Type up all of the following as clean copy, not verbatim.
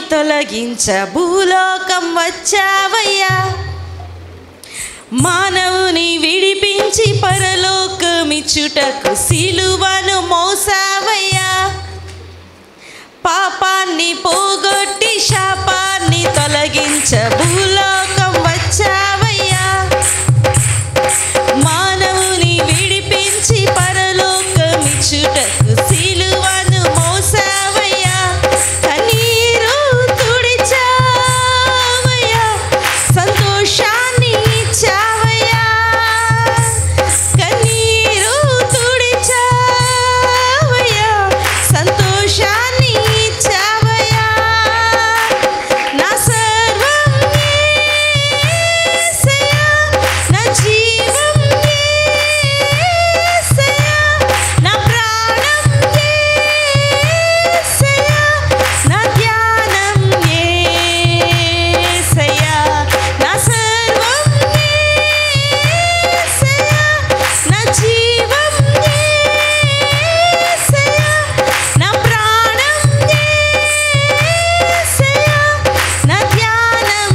తొలగించ భూలోకం వచ్చావయ్యా. మానవుని విడిపించి పరలోకమిచ్చుటకు సిలువను మోసావయ్యా. పాపాన్ని పోగొట్టి శాపాన్ని తొలగించ భూలోకం వచ్చావయ్యా. మానవుని విడిపించి పరలోకమిచ్చుటకు సిలువను మోసావయ్యా. కన్నీరు తుడిచావయ్యా, సంతోషాన్ని ఇచ్చావయ్యా. కన్నీరు తుడిచావయ్యా, సంతోషాన్ని ఇచ్చావయ్యా. నా సర్వం యేసయ్యా, నా జీవం యేసయ్యా, నా ప్రాణం యేసయ్యా, నా ధ్యానం యేసయ్యా. నా సర్వం యేసయ్యా, నా జీవం యేసయ్యా, నా ప్రాణం యేసయ్యా, నా ధ్యానం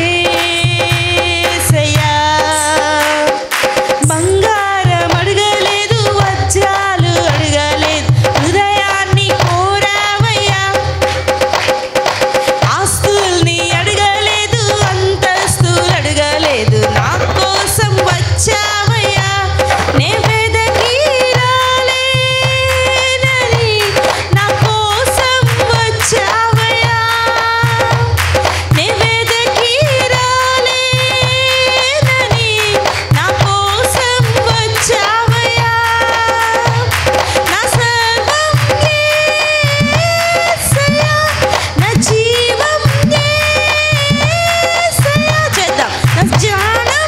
యేసయ్యా. బంగారం అడగలేదు, వజ్రాలు అడగలేదు, హృదయాన్ని కోరావయ్యా. ఆస్తుల్ని అడగలేదు, అంతస్తులు అడగలేదు, నా కోసం వచ్చావయ్యా. నే వెదకి రాలేనని నా కోసం వచ్చావయ్యా. నే వెదకి రాలేనని నా కోసం వచ్చావయ్యా. నా సర్వం యేసయ్యా, నా జీవం యేసయ్యా. చేద్దాం. నా ధ్యానం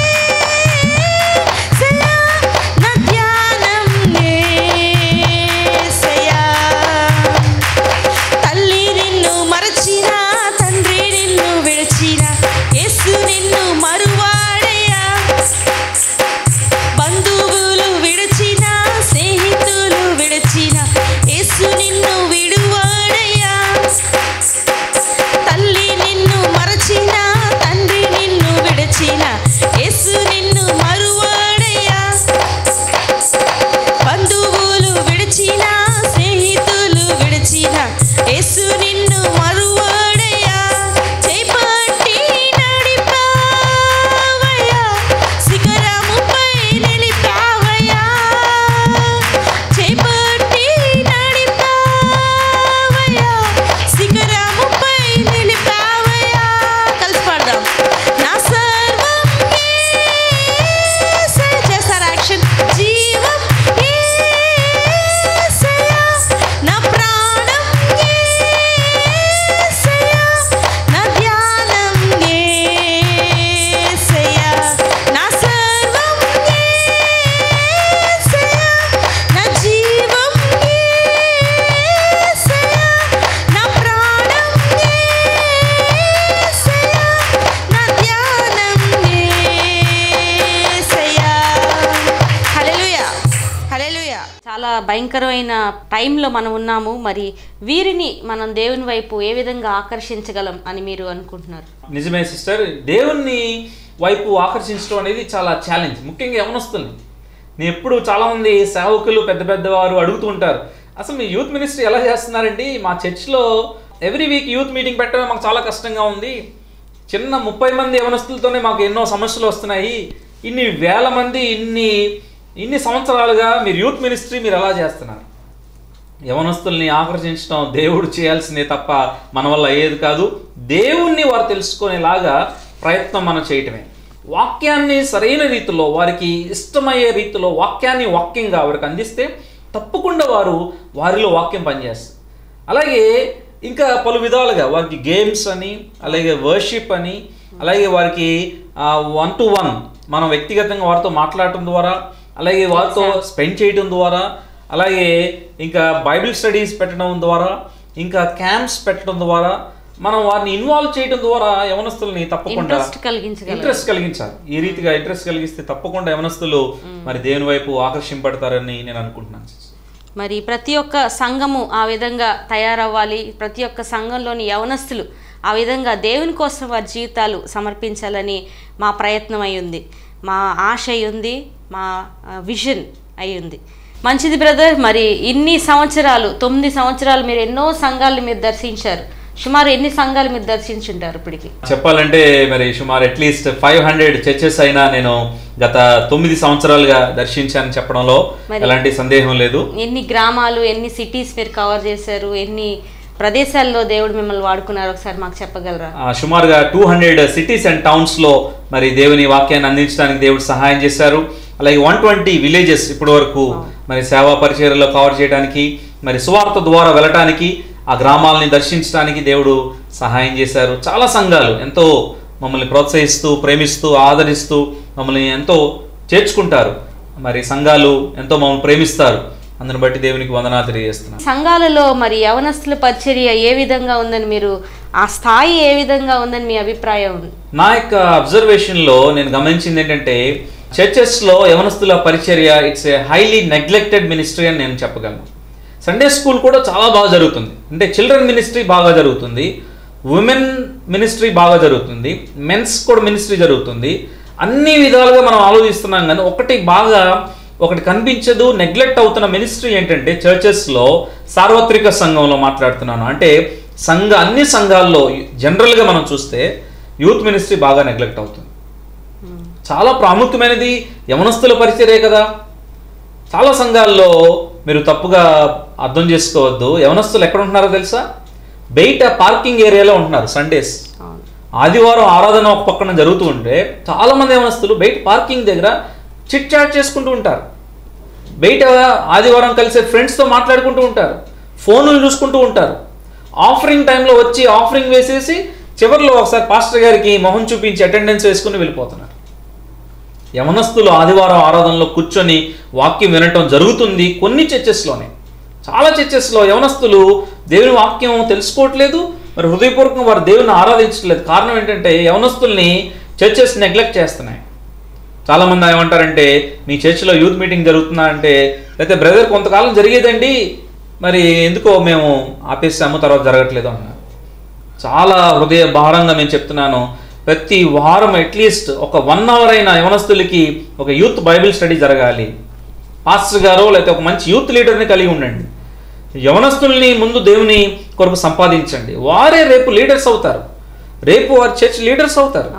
యేసయ్యా, నా ధ్యానం యేసయ్యా. తల్లి నిన్ను మరచిన, తండ్రి నిన్ను విడిచిన, యేసు నిన్ను మరువాడయ్యా. బంధువులు విడిచిన, స్నేహితులు విడిచిన, యేసు నిన్ను విడువాడయ్యా. తల్లి నిన్ను మరచిన, తండ్రి నిన్ను విడిచిన, యేసు నిన్ను మరువాడయ్యా. బంధువులు విడిచిన, స్నేహితులు విడిచిన, యేసు నిన్ను మరువాడయ్యా. చేపట్టి నడిపావయ్యా, శిఖరముపై నిలిపావయ్యా. చేపట్టి నడిపావయ్యా, శిఖరముపై నిలిపావయ్యా. కలిసి పాడదాం. నా సర్వం యేసయ్యా. చేస్తారు యాక్షన్. జీవం యేసయ్యా, నా ప్రాణం యేసయ్యా, నా ధ్యానం యేసయ్యా. నా సర్వం యేసయ్యా, నా జీవం యేసయ్యా, నా ప్రాణం యేసయ్యా, నా ధ్యానం యేసయ్యా. హల్లెలూయా, హల్లెలూయా. చాలా భయంకరమైన టైంలో మనం ఉన్నాము. మరి వీరిని మనం దేవుని వైపు ఏ విధంగా ఆకర్షించగలం అని మీరు అనుకుంటున్నారు? నిజమే సిస్టర్, దేవుణ్ణి వైపు ఆకర్షించడం అనేది చాలా ఛాలెంజ్, ముఖ్యంగా యవనస్తుల్ని. నేను ఎప్పుడు చాలామంది సేవకులు పెద్ద పెద్దవారు అడుగుతూ ఉంటారు, అసలు మీ యూత్ మినిస్ట్రీ ఎలా చేస్తున్నారండి? మా చర్చ్లో ఎవ్రీ వీక్ యూత్ మీటింగ్ పెట్టడమే మాకు చాలా కష్టంగా ఉంది. చిన్న 30 మంది యవనస్తులతోనే మాకు ఎన్నో సమస్యలు వస్తున్నాయి. ఇన్ని వేల మంది ఇన్ని సంవత్సరాలుగా మీరు యూత్ మినిస్ట్రీ మీరు ఎలా చేస్తున్నారు? యవనస్తుల్ని ఆకర్షించడం దేవుడు చేయాల్సిందే తప్ప మన వల్ల అయ్యేది కాదు. దేవుణ్ణి వారు తెలుసుకునేలాగా ప్రయత్నం మనం చేయటమే. వాక్యాన్ని సరైన రీతిలో, వారికి ఇష్టమయ్యే రీతిలో వాక్యంగా వారికి అందిస్తే తప్పకుండా వారిలో వాక్యం పనిచేస్తుంది. అలాగే ఇంకా పలు విధాలుగా వారికి గేమ్స్ అని, అలాగే వర్షిప్ అని, అలాగే వారికి 1-to-1 మనం వ్యక్తిగతంగా వారితో మాట్లాడటం ద్వారా, అలాగే వారితో స్పెండ్ చేయడం ద్వారా, అలాగే ఇంకా బైబిల్ స్టడీస్ పెట్టడం ద్వారా, ఇంకా క్యాంప్స్ పెట్టడం ద్వారా మనం వారిని ఇన్వాల్వ్ చేయడం ద్వారా యవనస్తుల్ని తప్పకుండా ఇంట్రెస్ట్ కలిగించాలి. ఈ రీతిగా ఇంట్రెస్ట్ కలిగిస్తే తప్పకుండా యవనస్తులు మరి దేవుని వైపు ఆకర్షింపడతారని నేను అనుకుంటున్నాను. మరి ప్రతి ఒక్క సంఘము ఆ విధంగా తయారవ్వాలి, ప్రతి ఒక్క సంఘంలోని యవనస్తులు ఆ విధంగా దేవుని కోసం వారి జీవితాలు సమర్పించాలని మా ప్రయత్నం అయి ఉంది, మా ఆశ అయి ఉంది, మా విజన్ అయి ఉంది. మంచిది బ్రదర్. మరి ఇన్ని సంవత్సరాలు 9 సంవత్సరాలు మీరు ఎన్నో సంఘాలు మీరు దర్శించారు. సుమారు ఎన్ని సంఘాలు మీరు దర్శించుంటారు ఇప్పటికి? చెప్పాలంటే మరి సుమారు అట్లీస్ట్ 500 చర్చెస్ అయినా నేను గత 9 సంవత్సరాలుగా దర్శించాను చెప్పడంలో ఎలాంటి సందేహం లేదు. ఎన్ని గ్రామాలు, ఎన్ని సిటీస్ మీరు కవర్ చేశారు, ఎన్ని ప్రదేశాల్లో దేవుడు మిమ్మల్ని వాడుకున్నారు ఒకసారి మాకు చెప్పగలరా? సుమారుగా 200 సిటీస్ అండ్ టౌన్స్ లో మరి దేవుని వాక్యాన్ని అందించడానికి దేవుడు సహాయం చేశారు. అలాగే 120 విలేజెస్ ఇప్పటి వరకు మరి సేవా పరిచర్యలో కవర్ చేయడానికి, మరి సువార్త ద్వారా వెళ్ళటానికి, ఆ గ్రామాలని దర్శించడానికి దేవుడు సహాయం చేశారు. చాలా సంఘాలు ఎంతో మమ్మల్ని ప్రోత్సహిస్తూ, ప్రేమిస్తూ, ఆదరిస్తూ మమ్మల్ని ఎంతో చేర్చుకుంటారు. మరి సంఘాలు ఎంతో మమ్మల్ని ప్రేమిస్తారు. అందుని బట్టి దేవునికి వందనాలు తెలియజేస్తున్నాను. సంఘాలలో మరి యవనస్తుల పరిచర్య ఏ విధంగా ఉందని, మీరు ఆ స్థాయి ఏ విధంగా ఉందని మీ అభిప్రాయం? నా యొక్క అబ్జర్వేషన్లో నేను గమనించింది ఏంటంటే, చర్చెస్లో యవనస్తుల పరిచర్య it's a highly neglected ministry అని నేను చెప్పగలను. సండే స్కూల్ కూడా చాలా బాగా జరుగుతుంది, అంటే చిల్డ్రన్ మినిస్ట్రీ బాగా జరుగుతుంది, ఉమెన్ మినిస్ట్రీ బాగా జరుగుతుంది, మెన్స్ కూడా మినిస్ట్రీ జరుగుతుంది. అన్ని విధాలుగా మనం ఆలోచిస్తున్నాం, కానీ ఒకటి కనిపించదు. నెగ్లెక్ట్ అవుతున్న మినిస్ట్రీ ఏంటంటే చర్చెస్లో, సార్వత్రిక సంఘంలో మాట్లాడుతున్నాను, అంటే అన్ని సంఘాల్లో జనరల్గా మనం చూస్తే యూత్ మినిస్ట్రీ బాగా నెగ్లెక్ట్ అవుతుంది. చాలా ప్రాముఖ్యమైనది యవనస్తుల పరిచర్యే కదా. చాలా సంఘాల్లో మీరు తప్పుగా అర్థం చేసుకోవద్దు, యవనస్తులు ఎక్కడ ఉంటున్నారో తెలుసా? బయట పార్కింగ్ ఏరియాలో ఉంటున్నారు. సండేస్ ఆదివారం ఆరాధన ఒక పక్కన జరుగుతూ ఉంటే చాలా మంది యవనస్తులు బయట పార్కింగ్ దగ్గర చిట్ చాట్ చేసుకుంటూ ఉంటారు. బయట ఆదివారం కలిసే ఫ్రెండ్స్తో మాట్లాడుకుంటూ ఉంటారు, ఫోన్లు చూసుకుంటూ ఉంటారు. ఆఫరింగ్ టైంలో వచ్చి ఆఫరింగ్ వేసేసి చివరిలో ఒకసారి పాస్టర్ గారికి మొహం చూపించి అటెండెన్స్ వేసుకుని వెళ్ళిపోతున్నారు. యవనస్తులు ఆదివారం ఆరాధనలో కూర్చొని వాక్యం వినటం జరుగుతుంది కొన్ని చర్చెస్లోనే. చాలా చర్చెస్లో యవనస్తులు దేవుని వాక్యం తెలుసుకోవట్లేదు, మరి హృదయపూర్వకంగా వారు దేవుని ఆరాధించట్లేదు. కారణం ఏంటంటే యవనస్తుల్ని చర్చెస్ నెగ్లెక్ట్ చేస్తున్నాయి. చాలామంది ఏమంటారంటే, మీ చర్చిలో యూత్ మీటింగ్ జరుగుతుందా అంటే, లేకపోతే బ్రదర్ కొంతకాలం జరిగేదండి, మరి ఎందుకో మేము ఆపేసాము, తర్వాత జరగట్లేదు అన్నారు. చాలా హృదయ భారంగా నేను చెప్తున్నాను, ప్రతి వారం అట్లీస్ట్ ఒక 1 అవర్ అయినా యవనస్తులకి ఒక యూత్ బైబిల్ స్టడీ జరగాలి. పాస్టర్ గారు లేకపోతే ఒక మంచి యూత్ లీడర్ని కలిగి ఉండండి. యవనస్తుల్ని ముందు దేవుని కొరకు సంపాదించండి, వారే రేపు లీడర్స్ అవుతారు, రేపు వారి చర్చ్ లీడర్స్ అవుతారు.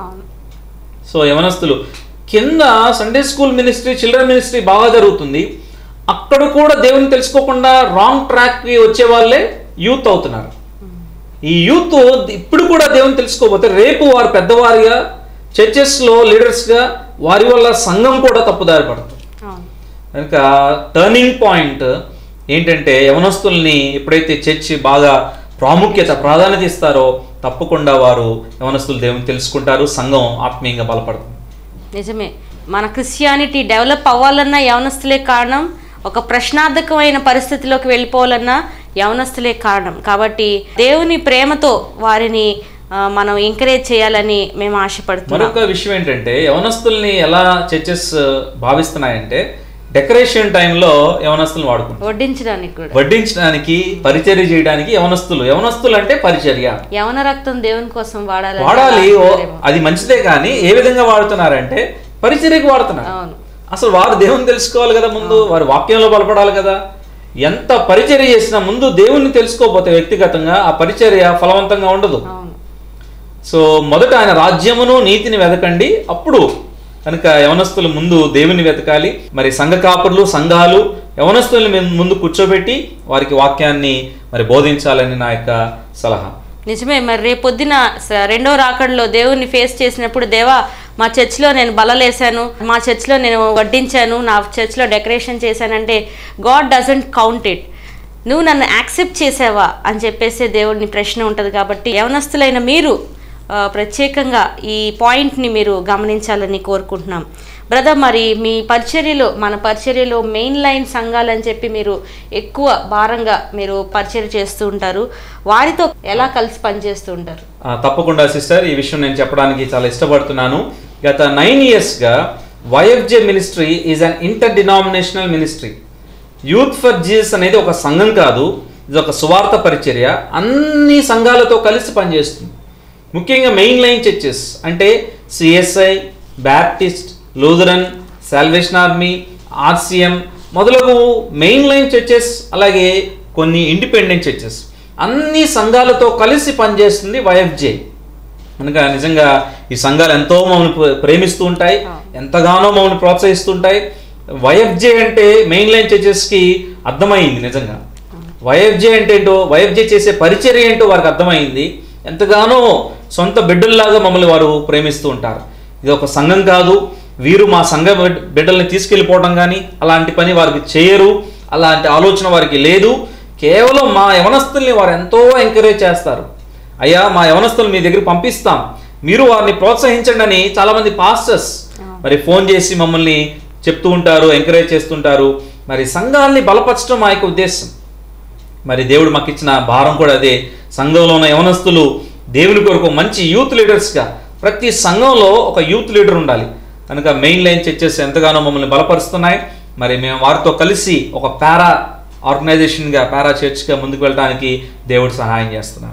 సో యవనస్తులు కింద Sunday school ministry, children ministry బాగా జరుగుతుంది, అక్కడ కూడా దేవుని తెలుసుకోకుండా రాంగ్ ట్రాక్కి వచ్చే వాళ్ళే యూత్ అవుతున్నారు. ఈ యూత్ ఇప్పుడు కూడా దేవుని తెలుసుకోకపోతే రేపు వారు పెద్దవారిగా చర్చెస్లో లీడర్స్గా వారి వల్ల సంఘం కూడా తప్పుదారి పడుతుంది. కనుక టర్నింగ్ పాయింట్ ఏంటంటే, యవనస్తుల్ని ఎప్పుడైతే చర్చి బాగా ప్రాధాన్యత ఇస్తారో తప్పకుండా వారు యవనస్తులు దేవుని తెలుసుకుంటారు, సంఘం ఆత్మీయంగా బలపడుతుంది. నిజమే. మన క్రిస్టియానిటీ డెవలప్ అవ్వాలన్నా యవనస్తులే కారణం, ఒక ప్రశ్నార్థకమైన పరిస్థితిలోకి వెళ్ళిపోవాలన్నా యవనస్తులే కారణం. కాబట్టి దేవుని ప్రేమతో వారిని మనం ఎంకరేజ్ చేయాలని మేము ఆశపడుతున్నాం. మరొక విషయం ఏంటంటే, యవనస్తుల్ని ఎలా చర్చెస్ భావిస్తున్నాయంటే, డెకరేషన్ టైంలో యవనస్తులను వాడుకుంటారు, వడ్డించడానికి పరిచర్య చేయడానికి. యవనస్తులు అంటే పరిచర్య, యవన రక్తం దేవుని కోసం వాడాలి. అది మంచిదే, కానీ ఏ విధంగా వాడుతున్నారంటే పరిచర్యకు వాడుతున్నారు. అసలు వారు దేవుని తెలుసుకోవాలి కదా, ముందు వారి వాక్యంలో బలపడాలి కదా. ఎంత పరిచర్య చేసినా ముందు దేవుణ్ణి తెలుసుకోకపోతే వ్యక్తిగతంగా ఆ పరిచర్య ఫలవంతంగా ఉండదు. సో మొదట ఆయన రాజ్యమును నీతిని వెతకండి, అప్పుడు కనుక యవనస్తులు ముందు దేవుని వెతకాలి. మరి సంఘ కాపురులు, సంఘాలు యవనస్తుల్ని ముందు కూర్చోబెట్టి వారికి వాక్యాన్ని మరి బోధించాలని నా యొక్క సలహా. నిజమే. మరి రేపొద్దున రెండో రాకడలో దేవుణ్ణి ఫేస్ చేసినప్పుడు, దేవా మా చర్చ్లో నేను బలలేసాను, మా చర్చ్లో నేను వడ్డించాను, నా చర్చ్లో డెకరేషన్ చేశానంటే గాడ్ డజంట్ కౌంట్ ఇట్. నువ్వు నన్ను యాక్సెప్ట్ చేసావా అని చెప్పేసి దేవుడిని ప్రశ్న ఉంటుంది. కాబట్టి యవనస్తులైన మీరు ప్రత్యేకంగా ఈ పాయింట్ని మీరు గమనించాలని కోరుకుంటున్నాం. బ్రదర్, మరి మీ పరిచర్యలో, మన పరిచర్యలో మెయిన్ లైన్ సంఘాలని చెప్పి మీరు ఎక్కువ భారంగా మీరు పరిచర్య చేస్తూ ఉంటారు, వారితో ఎలా కలిసి పనిచేస్తూ ఉంటారు? తప్పకుండా సిస్టర్, ఈ విషయం నేను చెప్పడానికి చాలా ఇష్టపడుతున్నాను. గత 9 yearsగా YFJ ministry is an interdenominational ministry. Youth for Jesus అనేది ఒక సంఘం కాదు, ఇది ఒక సువార్త పరిచర్య. అన్ని సంఘాలతో కలిసి పనిచేస్తుంది. ముఖ్యంగా మెయిన్ లైన్ చర్చెస్ అంటే CSI, Baptist, Lutheran, Salvation Army, RCM మొదలగు మెయిన్ లైన్ చర్చెస్, అలాగే కొన్ని ఇండిపెండెంట్ చర్చెస్, అన్ని సంఘాలతో కలిసి పనిచేస్తుంది వైఎఫ్జే. కనుక నిజంగా ఈ సంఘాలు ఎంతో మమ్మల్ని ప్రేమిస్తూ ఉంటాయి, ఎంతగానో మమ్మల్ని ప్రోత్సహిస్తుంటాయి. వైఎఫ్జే అంటే మెయిన్ లైన్ చర్చెస్కి అర్థమైంది. నిజంగా వైఎఫ్జే అంటే ఏంటో, వైఎఫ్జే చేసే పరిచర్య ఏంటో వారికి అర్థమైంది. ఎంతగానో సొంత బిడ్డల్లాగా మమ్మల్ని వారు ప్రేమిస్తూ ఉంటారు. ఇది ఒక సంఘం కాదు, వీరు మా సంఘ బిడ్డల్ని తీసుకెళ్ళిపోవడం కానీ అలాంటి పని వారికి చేయరు, అలాంటి ఆలోచన వారికి లేదు. కేవలం మా యవనస్తుల్ని వారు ఎంతో ఎంకరేజ్ చేస్తారు. అయ్యా మా యవనస్తులు మీ దగ్గర పంపిస్తాం, మీరు వారిని ప్రోత్సహించండి అని చాలామంది పాస్టర్స్ మరి ఫోన్ చేసి మమ్మల్ని చెప్తూ ఉంటారు, ఎంకరేజ్ చేస్తుంటారు. మరి సంఘాన్ని బలపరచడం మా యొక్క ఉద్దేశం. మరి దేవుడు మాకు ఇచ్చిన భారం కూడా అదే. సంఘంలో ఉన్న యవనస్తులు దేవుని కొరకు మంచి యూత్ లీడర్స్గా, ప్రతి సంఘంలో ఒక యూత్ లీడర్ ఉండాలి. కనుక మెయిన్ లైన్ చర్చెస్ ఎంతగానో మమ్మల్ని బలపరుస్తున్నాయి. మరి మేము వారితో కలిసి ఒక పారా ఆర్గనైజేషన్గా, పారా చర్చ్గా ముందుకు వెళ్ళడానికి దేవుడు సహాయం చేస్తున్నారు.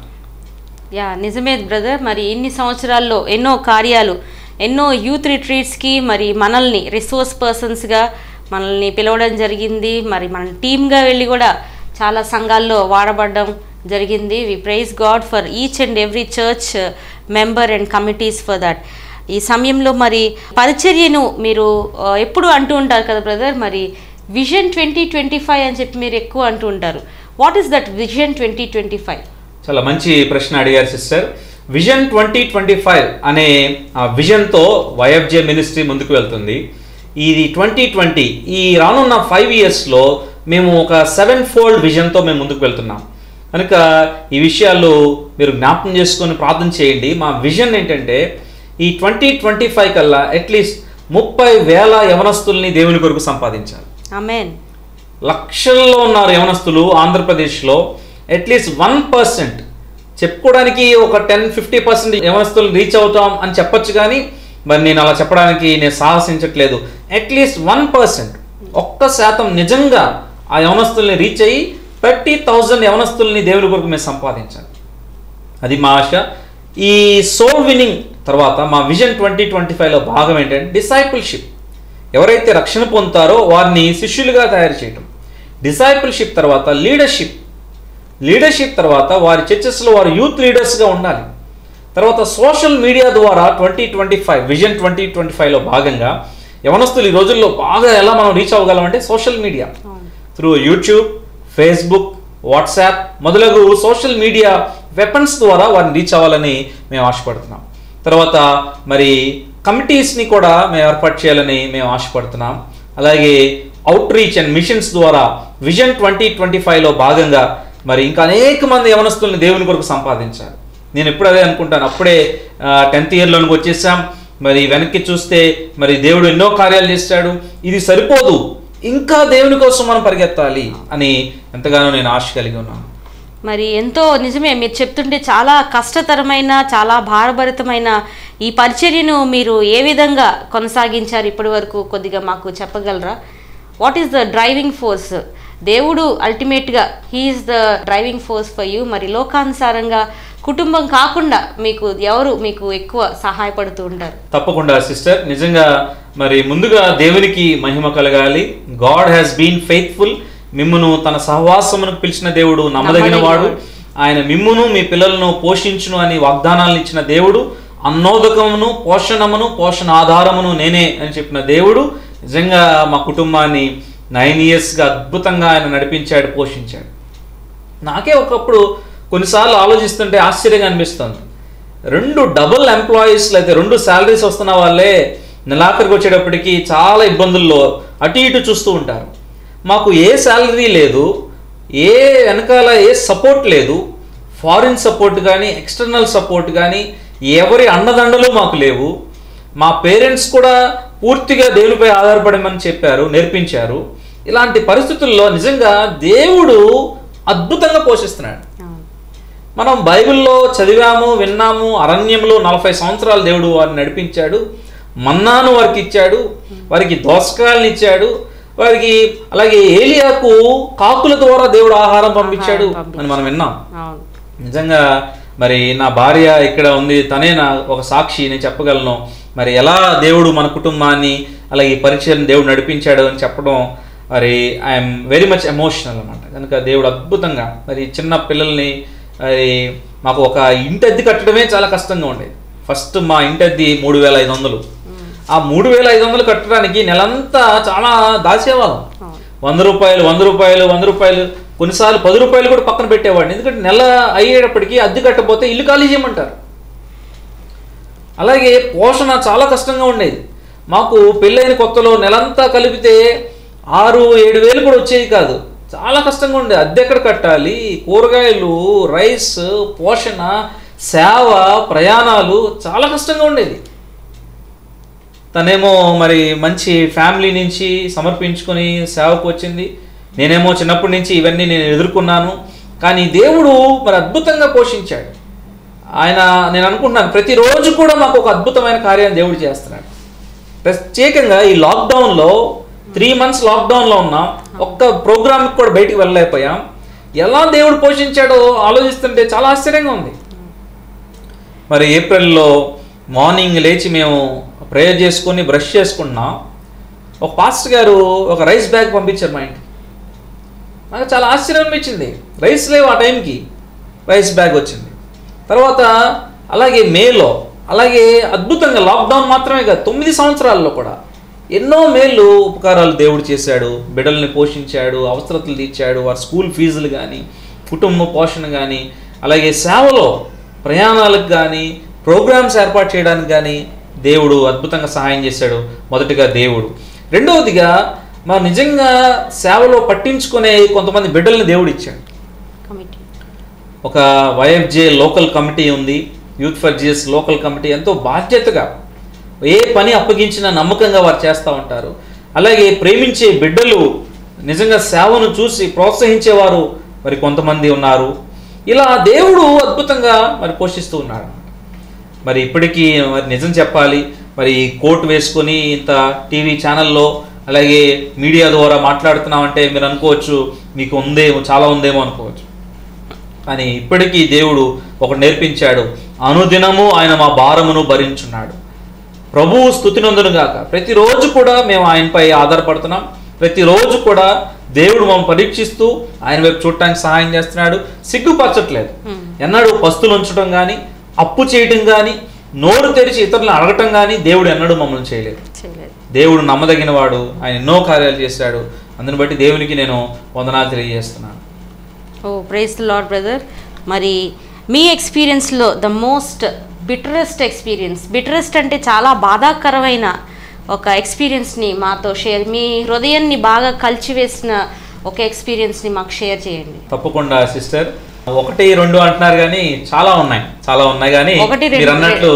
యా నిజమే బ్రదర్. మరి ఇన్ని సంవత్సరాల్లో ఎన్నో కార్యాలు, ఎన్నో యూత్ రిట్రీట్స్కి మరి మనల్ని రిసోర్స్ పర్సన్స్గా మనల్ని పిలవడం జరిగింది. మరి మన టీమ్గా వెళ్ళి కూడా చాలా సంఘాల్లో వాడబడడం జరిగింది. We praise God for each and every church member and committees for that. ఈ సమయంలో మరి పరిచర్యను మీరు ఎప్పుడు అంటూ ఉంటారు కదా బ్రదర్, మరి విజన్ 2025 అని చెప్పి మీరు ఎక్కువ అంటూ ఉంటారు. What is that vision 2025? చాలా మంచి ప్రశ్న అడిగారు సిస్టర్. విజన్ 2025 అనే ఆ విజన్తో వైఎఫ్జే మినిస్ట్రీ ముందుకు వెళ్తుంది. ఇది 2020 ఈ రానున్న 5 yearsలో మేము ఒక 7-fold విజన్తో మేము ముందుకు వెళ్తున్నాం. కనుక ఈ విషయాలు మీరు జ్ఞాపకం చేసుకొని ప్రార్థన చేయండి. మా విజన్ ఏంటంటే ఈ 2025 కల్లా అట్లీస్ట్ 30,000 యవనస్తుల్ని దేవుని కొరకు సంపాదించాలి. ఆమేన్. లక్షల్లో ఉన్నారు యవనస్తులు ఆంధ్రప్రదేశ్లో. అట్లీస్ట్ 1% చెప్పుకోవడానికి ఒక 10-50% యవనస్తులు రీచ్ అవుతాం అని చెప్పొచ్చు, కానీ మరి నేను అలా చెప్పడానికి నేను సాహసించట్లేదు. అట్లీస్ట్ 1%, 1% నిజంగా ఆ యవనస్తుల్ని రీచ్ అయ్యి 30,000 యవనస్తుల్ని దేవుని కొరకు మేము సంపాదించాలి. అది మా ఆశ. ఈ సోల్ విన్నింగ్ తర్వాత మా విజన్ 2025లో భాగం ఏంటంటే డిసైపుల్షిప్. ఎవరైతే రక్షణ పొందుతారో వారిని శిష్యులుగా తయారు చేయటం. డిసైపుల్షిప్ తర్వాత లీడర్షిప్ తర్వాత వారి చర్చెస్లో వారు యూత్ లీడర్స్గా ఉండాలి. తర్వాత సోషల్ మీడియా ద్వారా 2025 విజన్ 2025లో భాగంగా యవనస్తులు ఈ రోజుల్లో బాగా ఎలా మనం రీచ్ అవ్వగలమంటే social media through YouTube, Facebook, WhatsApp మొదలగు సోషల్ మీడియా వెపన్స్ ద్వారా వారిని రీచ్ అవ్వాలని మేము ఆశపడుతున్నాం. తర్వాత మరి కమిటీస్ని కూడా మేము ఏర్పాటు చేయాలని మేము ఆశపడుతున్నాం. అలాగే అవుట్ రీచ్ అండ్ మిషన్స్ ద్వారా విజన్ 2025లో భాగంగా మరి ఇంకా అనేక మంది యవనస్తుల్ని దేవుని కొరకు సంపాదించాలి. నేను ఎప్పుడు అదే అనుకుంటాను. అప్పుడే 10th yearలోనికి వచ్చేసాం. మరి వెనక్కి చూస్తే మరి దేవుడు ఎన్నో కార్యాలు చేశాడు, ఇది సరిపోదు, ఇంకా దేవుని కోసం మనం పరిగెత్తాలి అని ఎంతగానో నేను ఆశ కలిగి ఉన్నాను. మరి ఎంతో నిజమే మీరు చెప్తుంటే, చాలా కష్టతరమైన, చాలా భారభరితమైన ఈ పరిచర్యను మీరు ఏ విధంగా కొనసాగించారు ఇప్పటి వరకు కొద్దిగా మాకు చెప్పగలరా? What is the driving force? దేవుడు అల్టిమేట్గా he is the driving force for you. మరి లోకానుసారంగా కుటుంబం కాకుండా ఎవరు మీకు ఎక్కువ సహాయపడుతూ ఉంటారు? తప్పకుండా సిస్టర్, నిజంగా మరి ముందుగా దేవునికి మహిమ కలగాలి. God has been faithful. మిమ్మును తన సహవాసమునకు పిలిచిన దేవుడు నమ్మదగిన వాడు. ఆయన మిమ్మును మీ పిల్లలను పోషించును అని వాగ్దానాలను ఇచ్చిన దేవుడు. అన్నోదకమును, పోషణ ఆధారమును నేనే అని చెప్పిన దేవుడు. నిజంగా మా కుటుంబాన్ని 9 yearsగా అద్భుతంగా ఆయన నడిపించాడు, పోషించాడు. నాకే ఒకప్పుడు కొన్నిసార్లు ఆలోచిస్తుంటే ఆశ్చర్యంగా అనిపిస్తుంది. 2 డబుల్ ఎంప్లాయీస్ అయితే 2 శాలరీస్ వస్తున్న వాళ్ళే నెలాఖరికి వచ్చేటప్పటికి చాలా ఇబ్బందుల్లో అటు ఇటు చూస్తూ ఉంటారు. మాకు ఏ శాలరీ లేదు, ఏ వెనకాల ఏ సపోర్ట్ లేదు. ఫారిన్ సపోర్ట్ కానీ, ఎక్స్టర్నల్ సపోర్ట్ కానీ, ఎవరి అండదండలు మాకు లేవు. మా పేరెంట్స్ కూడా పూర్తిగా దేవునిపై ఆధారపడమని చెప్పారు, నేర్పించారు. ఇలాంటి పరిస్థితుల్లో నిజంగా దేవుడు అద్భుతంగా పోషిస్తున్నాడు. మనం బైబిల్లో చదివాము, విన్నాము. అరణ్యంలో 40 సంవత్సరాలు దేవుడు వారిని నడిపించాడు. మన్నాను వారికి ఇచ్చాడు, వారికి దోసకాయలను ఇచ్చాడు. వారికి. అలాగే ఏలియాకు కాకుల ద్వారా దేవుడు ఆహారం పంపించాడు అని మనం విన్నాం. నిజంగా మరి నా భార్య ఇక్కడ ఉంది, తనే నా ఒక సాక్షి, నేను చెప్పగలను. మరి ఎలా దేవుడు మన కుటుంబాన్ని అలాగే ఈ పరిచయం దేవుడు నడిపించాడు అని చెప్పడం, మరి ఐఎమ్ వెరీ మచ్ ఎమోషనల్ అన్నమాట. కనుక దేవుడు అద్భుతంగా మరి చిన్న పిల్లల్ని, మరి మాకు ఒక ఇంటి అద్దె కట్టడమే చాలా కష్టంగా ఉండేది. ఫస్ట్ మా ఇంటి అద్దె 3500. ఆ 3500 కట్టడానికి నెలంతా చాలా దాచేవాళ్ళం. 100 రూపాయలు 100 రూపాయలు 100 రూపాయలు, కొన్నిసార్లు 10 రూపాయలు కూడా పక్కన పెట్టేవాడిని. ఎందుకంటే నెల అయ్యేటప్పటికి అద్దె కట్టకపోతే ఇల్లు ఖాళీ చేయమంటారు. అలాగే పోషణ చాలా కష్టంగా ఉండేది. మాకు పెళ్ళైన కొత్తలో నెలంతా కలిపితే 6-7 వేలు కూడా వచ్చేది కాదు. చాలా కష్టంగా ఉండేది. అద్దె ఎక్కడ కట్టాలి, కూరగాయలు, రైస్, పోషణ, సేవ, ప్రయాణాలు చాలా కష్టంగా ఉండేది. తనేమో మరి మంచి ఫ్యామిలీ నుంచి సమర్పించుకొని సేవకు వచ్చింది. నేనేమో చిన్నప్పటి నుంచి ఇవన్నీ నేను ఎదుర్కొన్నాను. కానీ దేవుడు మరి అద్భుతంగా పోషించాడు. నేను అనుకుంటున్నాను ప్రతిరోజు కూడా మాకు ఒక అద్భుతమైన కార్యాన్ని దేవుడు చేస్తున్నాడు. ప్రత్యేకంగా ఈ లాక్డౌన్లో 3 months లాక్డౌన్లో ఉన్నాం. ఒక్క ప్రోగ్రామ్కి కూడా బయటికి వెళ్ళలేకపోయాం. ఎలా దేవుడు పోషించాడో ఆలోచిస్తుంటే చాలా ఆశ్చర్యంగా ఉంది. మరి ఏప్రిల్లో మార్నింగ్ లేచి మేము ప్రేయర్ చేసుకొని బ్రష్ చేసుకున్నాం. ఒక పాస్టర్ గారు ఒక రైస్ బ్యాగ్ పంపించారు మా ఇంటికి. నాకు చాలా ఆశ్చర్యం అనిపించింది. రైస్ లేవు ఆ టైంకి, రైస్ బ్యాగ్ వచ్చింది. తర్వాత అలాగే మేలో, అలాగే అద్భుతంగా లాక్డౌన్ మాత్రమే కాదు 9 సంవత్సరాల్లో కూడా ఎన్నో మేలు ఉపకారాలు దేవుడు చేశాడు. బిడ్డల్ని పోషించాడు, అవసరతలు తీర్చాడు, వారి స్కూల్ ఫీజులు కానీ, కుటుంబ పోషణ కానీ, అలాగే సేవలో ప్రయాణాలకు కానీ, ప్రోగ్రామ్స్ ఏర్పాటు చేయడానికి కానీ దేవుడు అద్భుతంగా సహాయం చేశాడు. మొదటిగా దేవుడు. రెండవదిగా మా నిజంగా సేవలో పట్టించుకునే కొంతమంది బిడ్డల్ని దేవుడు ఇచ్చాడు. ఒక YFJ లోకల్ కమిటీ ఉంది, youth for Jesus local committee. ఎంతో బాధ్యతగా ఏ పని అప్పగించినా నమ్మకంగా వారు చేస్తూ ఉంటారు. అలాగే ప్రేమించే బిడ్డలు నిజంగా సేవను చూసి ప్రోత్సహించేవారు మరి కొంతమంది ఉన్నారు. ఇలా దేవుడు అద్భుతంగా మరి పోషిస్తూ ఉన్నాడు. మరి ఇప్పటికీ మరి నిజం చెప్పాలి, మరి కోట్ వేసుకొని ఇంత టీవీ ఛానల్లో అలాగే మీడియా ద్వారా మాట్లాడుతున్నామంటే మీరు అనుకోవచ్చు మీకు ఉందేమో, చాలా ఉందేమో అనుకోవచ్చు. కానీ ఇప్పటికీ దేవుడు ఒకటి నేర్పించాడు, అనుదినము ఆయన మా భారమును భరించున్నాడు. ప్రభువు స్తుతినందును గాక. ప్రతిరోజు కూడా మేము ఆయనపై ఆధారపడుతున్నాం. ప్రతిరోజు కూడా దేవుడు మమ్మల్ని పరీక్షిస్తూ ఆయన వైపు చూడటానికి సహాయం చేస్తున్నాడు. సిగ్గుపరచట్లేదు. ఎన్నడూ పస్తులు ఉంచడం కానీ, అప్పు చేయటం కానీ, నోరు తెరిచి ఇతరులను అడగటం కానీ దేవుడు ఎన్నడూ మమ్మల్ని చేయలేదు. దేవుడు నమ్మదగిన వాడు. ఆయన ఎన్నో కార్యాలు చేశాడు. అందుని బట్టి దేవునికి నేను వందనాలు తెలియజేస్తున్నాను. Oh praise the Lord brother. మరి మీ ఎక్స్పీరియన్స్లో the most bitterest experience, bitterest అంటే చాలా బాధాకరమైన ఒక ఎక్స్పీరియన్స్ని మాతో షేర్, మీ హృదయాన్ని బాగా కలిచివేసిన ఒక ఎక్స్పీరియన్స్ని మాకు షేర్ చేయండి. తప్పకుండా సిస్టర్. 1-2 అంటున్నారు కానీ చాలా ఉన్నాయి కానీ మీరు అన్నట్లు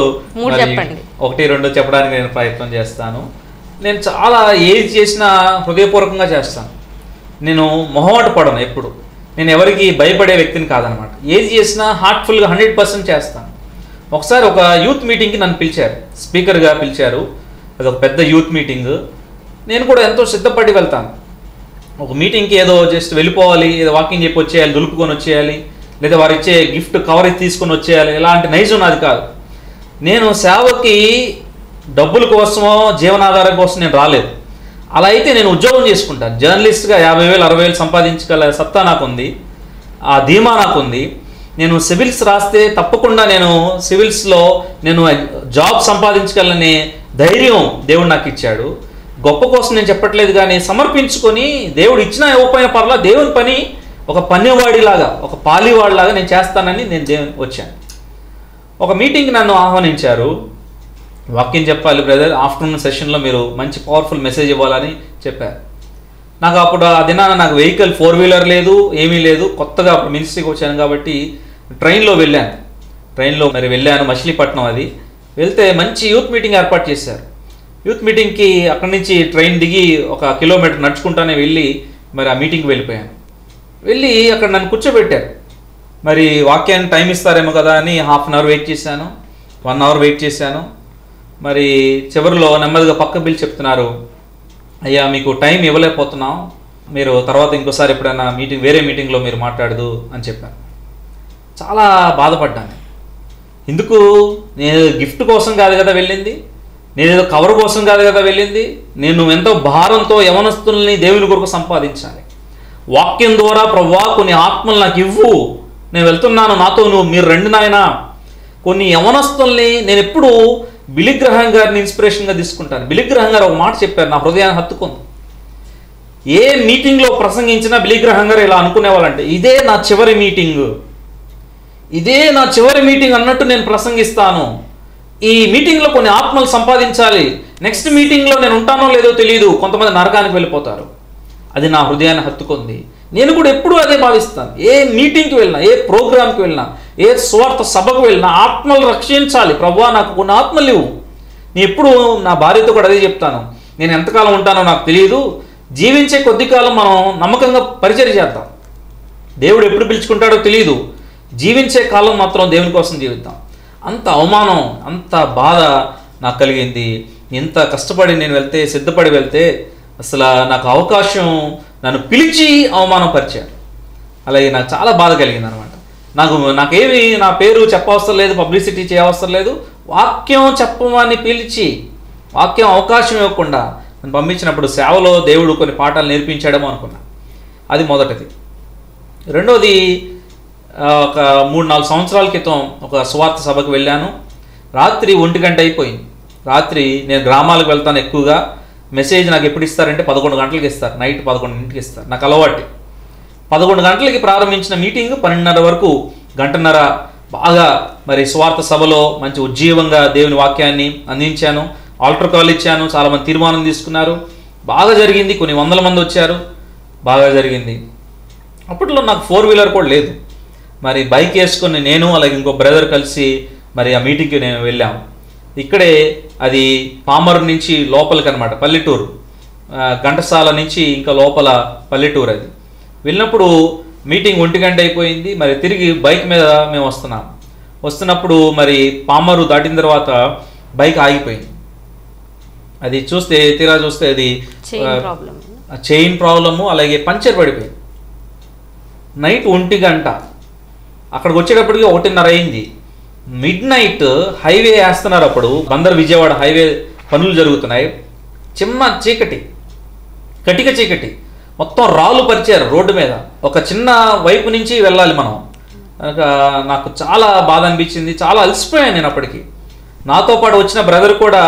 1-2 చెప్పడానికి నేను ప్రయత్నం చేస్తాను. నేను చాలా ఏది చేసినా హృదయపూర్వకంగా చేస్తాను. నేను మొహమాట పడను. ఎప్పుడు నేను ఎవరికి భయపడే వ్యక్తిని కాదనమాట. ఏది చేసినా హార్ట్ఫుల్గా 100% చేస్తాను. ఒకసారి ఒక యూత్ మీటింగ్కి నన్ను పిలిచారు, స్పీకర్గా పిలిచారు. అది ఒక పెద్ద యూత్ మీటింగ్. నేను కూడా ఎంతో సిద్ధపడి వెళ్తాను. ఒక మీటింగ్కి ఏదో జస్ట్ వెళ్ళిపోవాలి, ఏదో వాకింగ్ చెప్పి వచ్చేయాలి, దులుపుకొని వచ్చేయాలి, లేదా వారు ఇచ్చే గిఫ్ట్ కవర్ తీసుకొని వచ్చేయాలి, ఇలాంటి నైజం నాది కాదు. నేను సేవకి డబ్బుల కోసమో జీవనాధారం కోసం నేను రాలేదు. అలా అయితే నేను ఉద్యోగం చేసుకుంటాను. జర్నలిస్ట్గా 50,000 60,000 సంపాదించగల సత్తా నాకుంది, ఆ ధీమా నాకుంది. నేను సివిల్స్ రాస్తే తప్పకుండా నేను సివిల్స్లో నేను జాబ్ సంపాదించగలనే ధైర్యం దేవుడు నాకు ఇచ్చాడు. గొప్ప కోసం నేను చెప్పట్లేదు, కానీ సమర్పించుకొని దేవుడు ఇచ్చినా ఇవ్వకపోయినా పర్లా, దేవుని పని ఒక పన్నెవాడిలాగా, ఒక పాలివాడిలాగా నేను చేస్తానని నేను దేవుని వచ్చాను. ఒక మీటింగ్కి నన్ను ఆహ్వానించారు. వాక్యం చెప్పాలి బ్రదర్, ఆఫ్టర్నూన్ సెషన్లో మీరు మంచి పవర్ఫుల్ మెసేజ్ ఇవ్వాలని చెప్పారు. నాకు అప్పుడు ఆ దినాన నాకు వెహికల్ 4-wheeler లేదు, ఏమీ లేదు. కొత్తగా అప్పుడు మినిస్ట్రీకి వచ్చాను కాబట్టి ట్రైన్లో వెళ్ళాను. మరి వెళ్ళాను మచిలీపట్నం. అది వెళ్తే మంచి యూత్ మీటింగ్ ఏర్పాటు చేశారు. యూత్ మీటింగ్కి అక్కడి నుంచి ట్రైన్ దిగి 1 కిలోమీటర్ నడుచుకుంటానే వెళ్ళి మరి ఆ మీటింగ్కి వెళ్ళిపోయాను. వెళ్ళి అక్కడ నన్ను కూర్చోబెట్టారు. మరి వాక్యాన్ని టైం ఇస్తారేమో కదా అని 1/2 hour వెయిట్ చేశాను, 1 hour వెయిట్ చేశాను. మరి చివరిలో నెమ్మదిగా పక్క బిల్ చెప్తున్నారు, అయ్యా మీకు టైం ఇవ్వలేకపోతున్నాం, మీరు తర్వాత ఇంకోసారి ఎప్పుడైనా వేరే మీటింగ్లో మీరు మాట్లాడదు అని చెప్పారు. చాలా బాధపడ్డాను. ఎందుకు? నేను గిఫ్ట్ కోసం కాదు కదా వెళ్ళింది, నేను ఏదో కవర్ కోసం కాదు కదా వెళ్ళింది. నేను ఎంతో భారంతో యవనస్తుల్ని దేవుని కొరకు సంపాదించాలి. వాక్యం ద్వారా ప్రభువా కొన్ని ఆత్మలు నాకు ఇవ్వు, నేను వెళ్తున్నాను, నాతో మీరు రండి నాయనా. కొన్ని యవనస్తుల్ని నేను ఎప్పుడు బిలీ గ్రహాం గారిని ఇన్స్పిరేషన్గా తీసుకుంటాను. బిలీ గ్రహాం గారు ఒక మాట చెప్పారు, నా హృదయాన్ని హత్తుకుంది. ఏ మీటింగ్లో ప్రసంగించినా బిలీ గ్రహాం గారు ఇలా అనుకునేవాళ్ళంటే, ఇదే నా చివరి మీటింగ్, ఇదే నా చివరి మీటింగ్ అన్నట్టు నేను ప్రసంగిస్తాను. ఈ మీటింగ్లో కొన్ని ఆత్మలు సంపాదించాలి, నెక్స్ట్ మీటింగ్లో నేను ఉంటానో లేదో తెలియదు, కొంతమంది నరకానికి వెళ్ళిపోతారు. అది నా హృదయాన్ని హత్తుకుంది. నేను కూడా ఎప్పుడూ అదే భావిస్తాను. ఏ మీటింగ్కి వెళ్ళినా, ఏ ప్రోగ్రామ్కి వెళ్ళినా, ఏ స్వార్థ సభకు వెళ్ళినా ఆత్మలు రక్షించాలి. ప్రభువా నాకు కొన్ని ఆత్మలు ఇవ్వు. నేను ఎప్పుడు నా భార్యతో కూడా అదే చెప్తాను. నేను ఎంతకాలం ఉంటానో నాకు తెలియదు, జీవించే కొద్ది కాలం మనం నమ్మకంగా పరిచర్య చేద్దాం. దేవుడు ఎప్పుడు పిలుచుకుంటాడో తెలియదు, జీవించే కాలం మాత్రం దేవుని కోసం జీవిద్దాం. అంత అవమానం, అంత బాధ నాకు కలిగింది. ఎంత కష్టపడి నేను వెళ్తే, సిద్ధపడి వెళ్తే, అసలు నాకు అవకాశం, నన్ను పిలిచి అవమానపరిచారు. అలాగే నాకు చాలా బాధ కలిగింది అనమాట. నాకేమి నా పేరు చెప్పవసరం లేదు, పబ్లిసిటీ చేయవసరం లేదు. వాక్యం చెప్పమని పిలిచి, వాక్యం అవకాశం ఇవ్వకుండా నన్ను పంపించినప్పుడు సేవలో దేవుడు కొన్ని పాఠాలు నేర్పించాడేమో అనుకున్నా. అది మొదటిది. రెండోది, ఒక 3-4 సంవత్సరాల క్రితం ఒక స్వార్థ సభకు వెళ్ళాను. రాత్రి 1 గంట అయిపోయింది. రాత్రి నేను గ్రామాలకు వెళ్తాను ఎక్కువగా. మెసేజ్ నాకు ఎప్పుడు ఇస్తారంటే 11 గంటలకు ఇస్తారు, నైట్ 11ంటికి ఇస్తారు. నాకు అలవాటు. 11 గంటలకి ప్రారంభించిన మీటింగ్ 12:30 వరకు, గంటన్నర బాగా మరి స్వార్థ సభలో మంచి ఉజ్జీవంగా దేవుని వాక్యాన్ని అందించాను. ఆల్టర్ కాల్ ఇచ్చాను, చాలామంది తీర్మానం తీసుకున్నారు. బాగా జరిగింది. కొన్ని వందల మంది వచ్చారు. బాగా జరిగింది. అప్పట్లో నాకు 4 వీలర్ కూడా లేదు. మరి బైక్ వేసుకొని నేను అలాగే ఇంకో బ్రదర్ కలిసి మరి ఆ మీటింగ్కి నేను వెళ్ళాము. ఇక్కడే అది పామరు నుంచి లోపలికి అనమాట, పల్లెటూరు, ఘంటసాల నుంచి ఇంకా లోపల పల్లెటూరు. అది వెళ్ళినప్పుడు మీటింగ్ 1 గంట అయిపోయింది. మరి తిరిగి బైక్ మీద మేము వస్తున్నప్పుడు మరి పామరు దాటిన తర్వాత బైక్ ఆగిపోయింది. అది తీరా చూస్తే అది చైన్ ప్రాబ్లము, అలాగే పంచర్ పడిపోయింది. నైట్ 1 గంట, అక్కడికి వచ్చేటప్పటికి 1:30 అయింది. మిడ్ నైట్ హైవే వేస్తున్నారు. అప్పుడు బందర్ విజయవాడ హైవే పనులు జరుగుతున్నాయి. చిమ్మ చీకటి, కటిక చీకటి, మొత్తం రాళ్ళు పరిచారు రోడ్డు మీద. ఒక చిన్న వైపు నుంచి వెళ్ళాలి మనం. నాకు చాలా బాధ అనిపించింది. చాలా అలసిపోయాను నేను అప్పటికి. నాతో పాటు వచ్చిన బ్రదర్ కూడా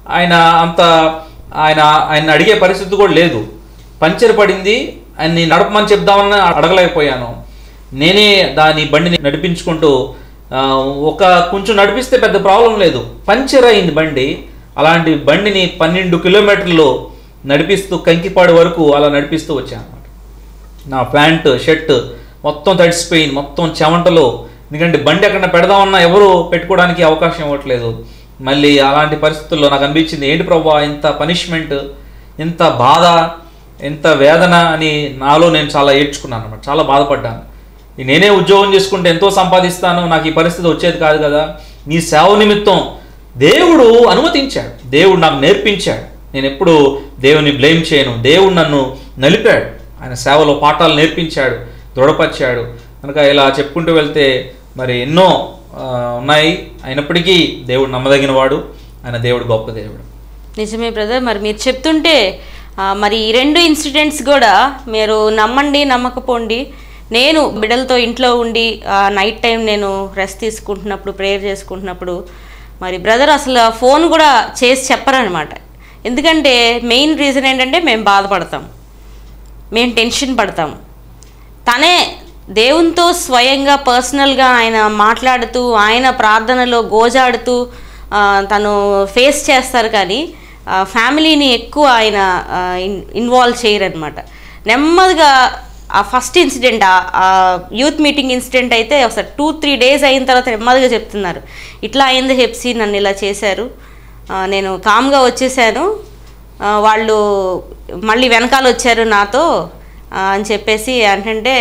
ఆయన అడిగే పరిస్థితి కూడా లేదు. పంచర్ పడింది, ఆయన్ని నడపమని చెప్దామని అడగలేకపోయాను. నేనే దాని బండిని నడిపించుకుంటూ కొంచెం నడిపిస్తే పెద్ద ప్రాబ్లం లేదు, పంచర్ అయింది బండి. అలాంటి బండిని 12 కిలోమీటర్లు నడిపిస్తూ కంకిపాడు వరకు అలా నడిపిస్తూ వచ్చాను అనమాట. నా ప్యాంట్ షర్ట్ మొత్తం తడిసిపోయింది, మొత్తం చెమటలో. ఎందుకంటే బండి ఎక్కడ పెడదామన్నా ఎవరు పెట్టుకోవడానికి అవకాశం ఇవ్వట్లేదు. మళ్ళీ అలాంటి పరిస్థితుల్లో నాకు అనిపించింది, ఏంటి ప్రభువా ఇంత పనిష్మెంట్, ఇంత బాధ, ఎంత వేదన అని నాలో నేను చాలా ఏడ్చుకున్నాను అనమాట. చాలా బాధపడ్డాను. నేనే ఉద్యోగం చేసుకుంటే ఎంతో సంపాదిస్తాను, నాకు ఈ పరిస్థితి వచ్చేది కాదు కదా. నీ సేవ నిమిత్తం దేవుడు అనుమతించాడు, దేవుడు నాకు నేర్పించాడు. నేను ఎప్పుడు దేవుని బ్లేమ్ చేయను. దేవుడు నన్ను నలిపాడు, ఆయన సేవలో పాఠాలు నేర్పించాడు, దృఢపరిచాడు. కనుక ఇలా చెప్పుకుంటూ వెళ్తే మరి ఎన్నో ఉన్నాయి. అయినప్పటికీ దేవుడు నమ్మదగిన వాడు, ఆయన దేవుడు గొప్ప దేవుడు. నిజమే బ్రదర్. మరి మీరు చెప్తుంటే మరి ఈ 2 ఇన్సిడెంట్స్ కూడా మీరు నమ్మండి నమ్మకపోండి, నేను బిడ్డలతో ఇంట్లో ఉండి నైట్ టైం నేను రెస్ట్ తీసుకుంటున్నప్పుడు, ప్రేయర్ చేసుకుంటున్నప్పుడు మరి బ్రదర్ అసలు ఫోన్ కూడా చేసి చెప్పరనమాట. ఎందుకంటే మెయిన్ రీజన్ ఏంటంటే మేము బాధపడతాం, మేము టెన్షన్ పడతాం. తనే దేవునితో స్వయంగా పర్సనల్గా ఆయన మాట్లాడుతూ, ఆయన ప్రార్థనలో గోజాడుతూ తను ఫేస్ చేస్తారు. కానీ ఫ్యామిలీని ఎక్కువ ఆయన ఇన్వాల్వ్ చేయరనమాట. నెమ్మదిగా ఆ ఫస్ట్ ఇన్సిడెంట్, ఆ యూత్ మీటింగ్ ఇన్సిడెంట్ అయితే ఒకసారి 2-3 డేస్ అయిన తర్వాత నెమ్మదిగా చెప్తున్నారు, ఇట్లా అయింది చెప్పి నన్ను ఇలా చేశారు, నేను కామ్గా వచ్చేసాను, వాళ్ళు మళ్ళీ వెనకాల వచ్చారు నాతో అని చెప్పేసి అంటే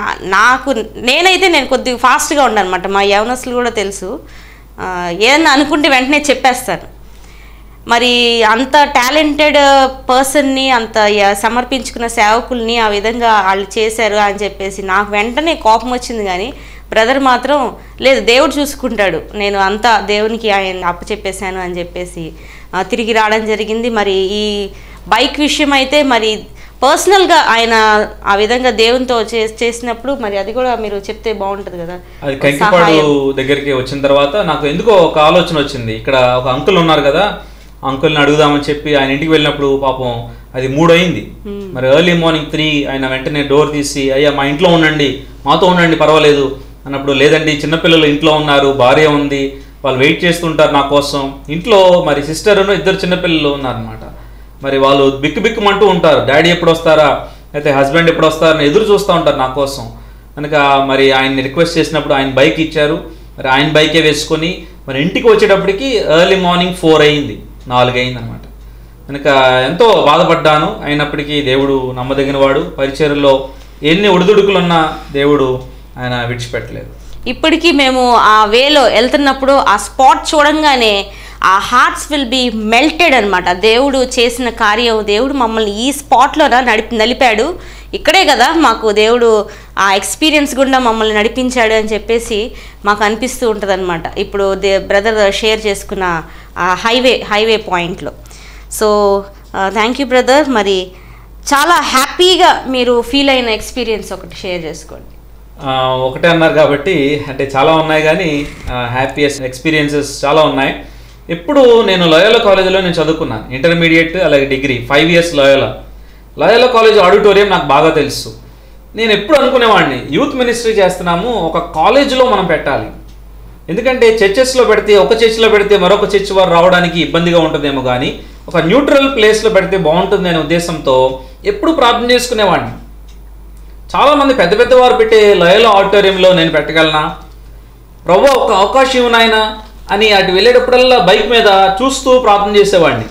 నేను కొద్దిగా ఫాస్ట్గా ఉన్నాను అనమాట. మా యవనస్తులు కూడా తెలుసు, ఏదన్నా అనుకుంటే వెంటనే చెప్పేస్తాను. మరి అంత టాలెంటెడ్ పర్సన్ని, అంత సమర్పించుకున్న సేవకుల్ని ఆ విధంగా వాళ్ళు చేశారు అని చెప్పేసి నాకు వెంటనే కోపం వచ్చింది. కానీ బ్రదర్ మాత్రం లేదు, దేవుడు చూసుకుంటాడు, నేను అంతా దేవునికి ఆయన అప్పచెప్పేశాను అని చెప్పేసి తిరిగి రావడం జరిగింది. మరి ఈ బైక్ విషయం అయితే మరి పర్సనల్గా ఆయన ఆ విధంగా దేవునితో చేసినప్పుడు మరి అది కూడా మీరు చెప్తే బాగుంటుంది కదా. అది కంకిపాడు దగ్గరికి వచ్చిన తర్వాత నాకు ఎందుకో ఒక ఆలోచన వచ్చింది. ఇక్కడ ఒక అంకుల్ ఉన్నారు కదా, అంకుల్ని అడుగుదామని చెప్పి ఆయన ఇంటికి వెళ్ళినప్పుడు పాపం అది 3 అయింది. మరి ఎర్లీ మార్నింగ్ 3 ఆయన వెంటనే డోర్ తీసి, అయ్యా మా ఇంట్లో ఉండండి, మాతో ఉండండి పర్వాలేదు అన్నప్పుడు, లేదండి చిన్నపిల్లలు ఇంట్లో ఉన్నారు, భార్య ఉంది, వాళ్ళు వెయిట్ చేస్తుంటారు నా కోసం. ఇంట్లో మరి సిస్టర్ను 2 చిన్నపిల్లలు ఉన్నారనమాట. మరి వాళ్ళు బిక్కుమంటూ ఉంటారు, డాడీ ఎప్పుడు వస్తారా, అయితే హస్బెండ్ ఎప్పుడు వస్తారని ఎదురు చూస్తూ ఉంటారు నా కోసం. కనుక మరి ఆయన్ని రిక్వెస్ట్ చేసినప్పుడు ఆయన బైక్ ఇచ్చారు. మరి ఆయన బైకే వేసుకొని మరి ఇంటికి వచ్చేటప్పటికి ఎర్లీ మార్నింగ్ 4 అయింది, 4 అయింది అనమాట. కనుక ఎంతో బాధపడ్డాను. అయినప్పటికీ దేవుడు నమ్మదగిన వాడు. పరిచర్యలో ఎన్ని ఒడిదుడుకులున్నా దేవుడు ఆయన విడిచిపెట్టలేదు. ఇప్పటికీ మేము ఆ వేలో వెళ్తున్నప్పుడు ఆ స్పాట్ చూడంగానే ఆ హార్ట్స్ విల్ బి మెల్టెడ్ అనమాట. దేవుడు చేసిన కార్యం, దేవుడు మమ్మల్ని ఈ స్పాట్లోన నలిపాడు, ఇక్కడే కదా మాకు దేవుడు ఆ ఎక్స్పీరియన్స్ గుండా మమ్మల్ని నడిపించాడు అని చెప్పేసి మాకు అనిపిస్తూ ఉంటుంది అనమాట. ఇప్పుడు బ్రదర్ షేర్ చేసుకున్న ఆ హైవే పాయింట్లో. So thank you brother. మరి చాలా హ్యాపీగా మీరు ఫీల్ అయిన ఎక్స్పీరియన్స్ ఒకటి షేర్ చేసుకోండి. ఒకటే అన్నారు కాబట్టి అంటే చాలా ఉన్నాయి, కానీ హ్యాపీయెస్ట్ ఎక్స్పీరియన్సెస్ చాలా ఉన్నాయి. ఎప్పుడు నేను లోయోలా కాలేజీలో నేను చదువుకున్నాను, ఇంటర్మీడియట్ అలాగే degree 5 years Loyola college auditorium నాకు బాగా తెలుసు. నేను ఎప్పుడు అనుకునేవాడిని, యూత్ మినిస్ట్రీ చేస్తున్నాము, ఒక కాలేజీలో మనం పెట్టాలి. ఎందుకంటే చర్చెస్లో పెడితే, ఒక చర్చిలో పెడితే మరొక చర్చ్ వారు రావడానికి ఇబ్బందిగా ఉంటుందేమో, కానీ ఒక న్యూట్రల్ ప్లేస్లో పెడితే బాగుంటుంది అనే ఉద్దేశంతో ఎప్పుడు ప్రార్థన చేసుకునేవాడిని. చాలామంది పెద్ద వారు పెట్టే లోయోలా ఆడిటోరియంలో నేను పెట్టగలనా, ప్రభువా ఒక అవకాశం ఇవ్వనాయనా అని అటు వెళ్ళేటప్పుడల్లా బైక్ మీద చూస్తూ ప్రార్థన చేసేవాడిని.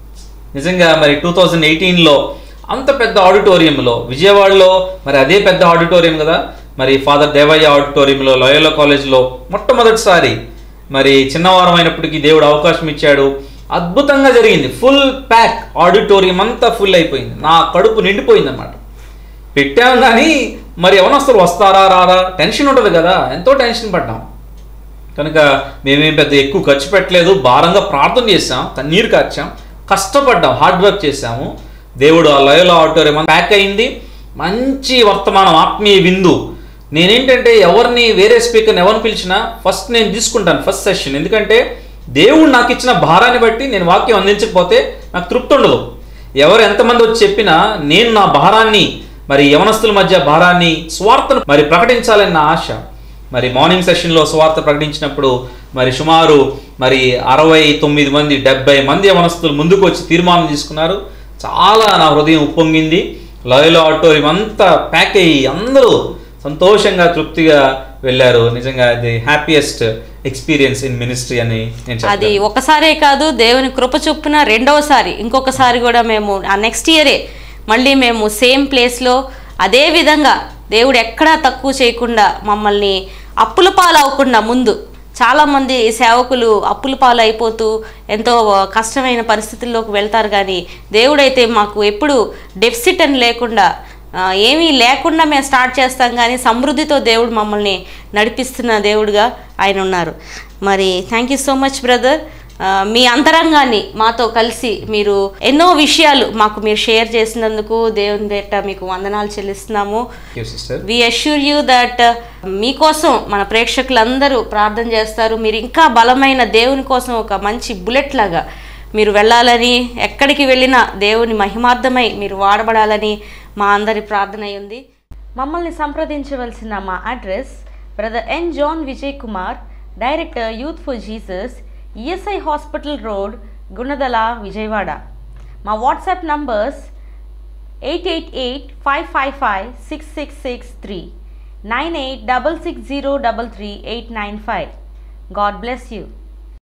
నిజంగా మరి 2018లో అంత పెద్ద ఆడిటోరియంలో, విజయవాడలో మరి అదే పెద్ద ఆడిటోరియం కదా, మరి ఫాదర్ దేవయ్య ఆడిటోరియంలో లోయోలా కాలేజ్లో మొట్టమొదటిసారి మరి చిన్నవారం అయినప్పటికీ దేవుడు అవకాశం ఇచ్చాడు. అద్భుతంగా జరిగింది. ఫుల్ ప్యాక్, ఆడిటోరియం అంతా ఫుల్ అయిపోయింది. నా కడుపు నిండిపోయింది అన్నమాట. పెట్టాం కానీ మరి ఎవరొస్తారు, వస్తారా రారా టెన్షన్ ఉంటుంది కదా, ఎంతో టెన్షన్ పడ్డాం. కనుక మేమేం పెద్ద ఎక్కువ ఖర్చు పెట్టలేదు, భారంగా ప్రార్థన చేసాం, కన్నీరు కార్చాం, కష్టపడ్డాం, హార్డ్ వర్క్ చేసాము. దేవుడు ఆ లోయోలా ఆడిటోరియం ప్యాక్ అయింది. మంచి వర్తమానం, ఆత్మీయ విందు. నేనేంటంటే ఎవరిని వేరే స్పీకర్ని ఎవరిని పిలిచినా ఫస్ట్ నేను తీసుకుంటాను ఫస్ట్ సెషన్. ఎందుకంటే దేవుడు నాకు ఇచ్చిన భారాన్ని బట్టి నేను వాక్యం అందించకపోతే నాకు తృప్తి ఉండదు. ఎవరు ఎంతమంది వచ్చి చెప్పినా నేను నా భారాన్ని, మరి యవనస్తుల మధ్య భారాన్ని, స్వార్థను మరి ప్రకటించాలని నా ఆశ. మరి మార్నింగ్ సెషన్లో స్వార్థ ప్రకటించినప్పుడు మరి సుమారు మరి 69 మంది 70 మంది యవనస్తులు ముందుకు వచ్చి తీర్మానం తీసుకున్నారు. చాలా నా హృదయం ఉప్పొంగింది. లోయోలా ఆడిటోరియం అంతా ప్యాక్ అయ్యి అందరూ సంతోషంగా తృప్తిగా వెళ్ళారు. నిజంగా అది హ్యాపీయెస్ట్ ఎక్స్పీరియన్స్ ఇన్ మినిస్ట్రీ అని నేను చెప్పాను. అది ఒకసారే కాదు, దేవుని కృప చొప్పున రెండవసారి ఇంకొకసారి కూడా మేము ఆ నెక్స్ట్ ఇయరే మళ్ళీ మేము సేమ్ ప్లేస్లో అదే విధంగా దేవుడు ఎక్కడా తక్కువ చేయకుండా మమ్మల్ని అప్పుల పాలు అవ్వకుండా, ముందు చాలామంది సేవకులు అప్పుల పాలు అయిపోతూ ఎంతో కష్టమైన పరిస్థితుల్లోకి వెళ్తారు, కానీ దేవుడైతే మాకు ఎప్పుడు డెఫిసిట్ అని లేకుండా, ఏమీ లేకుండా మేము స్టార్ట్ చేస్తాం, కానీ సమృద్ధితో దేవుడు మమ్మల్ని నడిపిస్తున్న దేవుడుగా ఆయన ఉన్నారు. మరి thank you so much brother. మీ అంతరంగాన్ని మాతో కలిసి మీరు ఎన్నో విషయాలు మాకు మీరు షేర్ చేసినందుకు దేవుని పేరిట మీకు వందనాలు చెల్లిస్తున్నాము. వి అష్యూర్ యూ దట్ మీకోసం మన ప్రేక్షకులందరూ ప్రార్థన చేస్తారు. మీరు ఇంకా బలమైన దేవుని కోసం ఒక మంచి బుల్లెట్ లాగా మీరు వెళ్ళాలని, ఎక్కడికి వెళ్ళినా దేవుని మహిమార్థమై మీరు వాడబడాలని మా అందరి ప్రార్థన అయి ఉంది. మమ్మల్ని సంప్రదించవలసిన మా address brother N John Vijay Kumar, director youth for Jesus, ESI hospital road, Gunadala, Vijayawada. మా WhatsApp numbers 8885556663, 9866033895. God bless you.